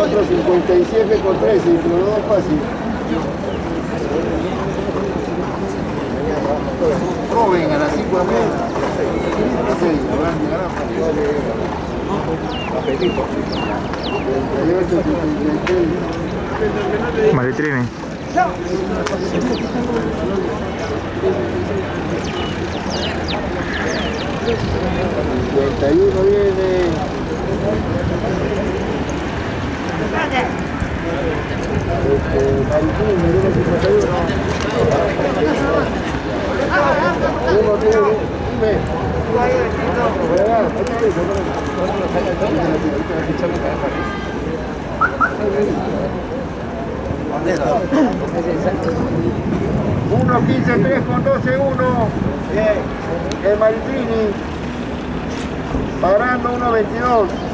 otro 57 con 13, pero no es fácil. Proben a las 5 de la mañana. Maritrini. 51 viene. Maritrini, viene 51. Uno, dime. Uno 15-3 con 12-1. El Maritrini. Parando 1-22.